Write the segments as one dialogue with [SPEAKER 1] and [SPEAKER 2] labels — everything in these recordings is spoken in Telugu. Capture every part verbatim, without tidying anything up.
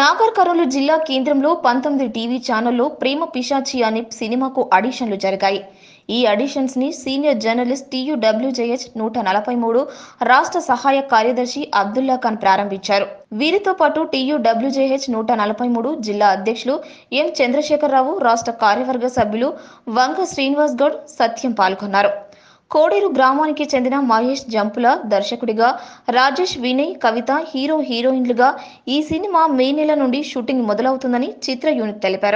[SPEAKER 1] నాగర్ కర్నూలు జిల్లా కేంద్రంలో పంతొమ్మిది టీవీ ఛానల్లో ప్రేమ పిశాచి అనే సినిమాకు ఆడిషన్లు జరిగాయి. ఈ ఆడిషన్స్ ని సీనియర్ జర్నలిస్ట్ టీయూడబ్ల్యూజేహెచ్ నూట నలభై మూడు రాష్ట్ర సహాయ కార్యదర్శి అబ్దుల్లా ఖాన్ ప్రారంభించారు. వీరితో పాటు టీయూడబ్ల్యూజేహెచ్ నూట నలభై మూడు జిల్లా అధ్యక్షులు ఎం చంద్రశేఖరరావు, రాష్ట్ర కార్యవర్గ సభ్యులు వంగ శ్రీనివాస్ గౌడ్, సత్యం పాల్గొన్నారు. కోడేరు గ్రామానికి చెందిన మహేష్ జంపుల దర్శకుడిగా, రాజేష్, వినయ్, కవిత హీరో హీరోయిన్లుగా ఈ సినిమా మే నెల నుండి షూటింగ్ మొదలవుతుందని చిత్ర యూనిట్ తెలిపారు.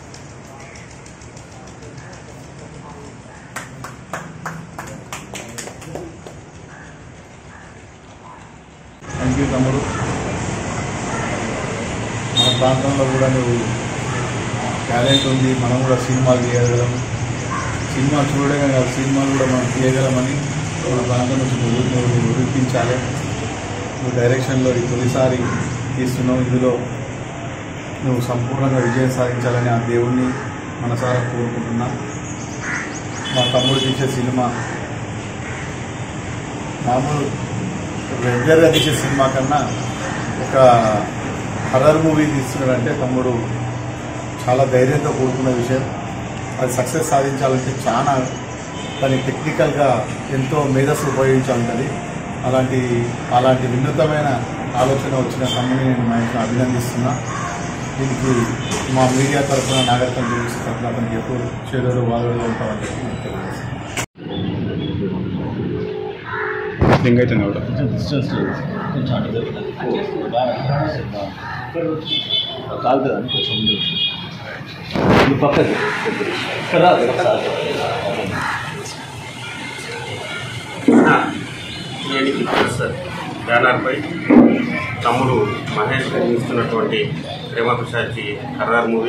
[SPEAKER 2] మన ప్రాంతంలో కూడా నువ్వు టాలెంట్ ఉంది, మనం కూడా సినిమాలు తీయగలం, సినిమా చూడగా కాదు సినిమాలు కూడా మనం తీయగలమని మన ప్రాంతం నుంచి నువ్వు నువ్వు నిరూపించాలి. నువ్వు డైరెక్షన్లో ఈ తొలిసారి తీస్తున్నావు, ఇందులో నువ్వు సంపూర్ణంగా విజయం సాధించాలని ఆ దేవుణ్ణి మనసారా కోరుకుంటున్నా. మా తమ్ముడు తీసే సినిమా మామూలు రెగ్యులర్గా తీసే సినిమా కన్నా ఒక హర్రర్ మూవీ తీస్తున్నాడంటే తమ్ముడు చాలా ధైర్యంతో కూడుకున్న విషయం. అది సక్సెస్ సాధించాలంటే చాలా దాని టెక్నికల్గా ఎంతో మేధస్సు ఉపయోగించాలి. అలాంటి అలాంటి వినూతమైన ఆలోచన వచ్చిన తమ్ముని నేను మహేష్ను అభినందిస్తున్నా. దీనికి మా మీడియా తరఫున నాగరికం చూపిస్తే తరఫున అతనికి ఎప్పుడు చేదోడు వాదోడుగా ఉంటామని చెప్పి నేను తెలియజేస్తాను.
[SPEAKER 3] బ్యానర్పై తమ్ముడు మహేష్ నిర్మిస్తున్నటువంటి ప్రేమ పిశాచి హర్రర్ మూవీ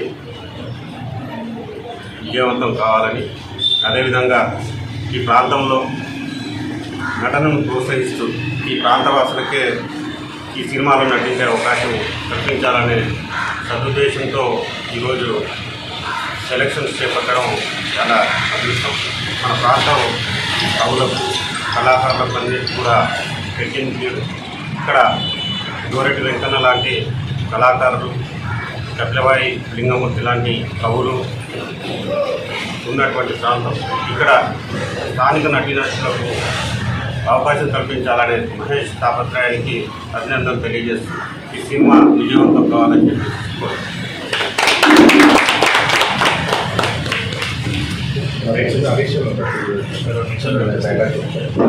[SPEAKER 3] విజయవంతం కావాలని, అదేవిధంగా ఈ ప్రాంతంలో నటనను ప్రోత్సహిస్తూ ఈ ప్రాంతవాసులకే ఈ సినిమాలో నటించే అవకాశం కల్పించాలనే సదుద్దేశంతో ఈరోజు సెలక్షన్స్ చేపట్టడం చాలా అదృష్టం. మన ప్రాంతం కవులకు, కళాకారులకు అన్నిటి కూడా పెట్టింది. ఇక్కడ గోరెడ్డి వెంకన్న లాంటి కళాకారులు, కపిలవాయి లింగమూర్తి లాంటి కవులు ఉన్నటువంటి ప్రాంతం. ఇక్కడ స్థానిక నటీనటులకు అవకాశం కల్పించాలనే మహేష్ తాపత్రయానికి అభినందనలు తెలియజేస్తూ ఈ సినిమా విజయవంతం కావాలని చెప్పి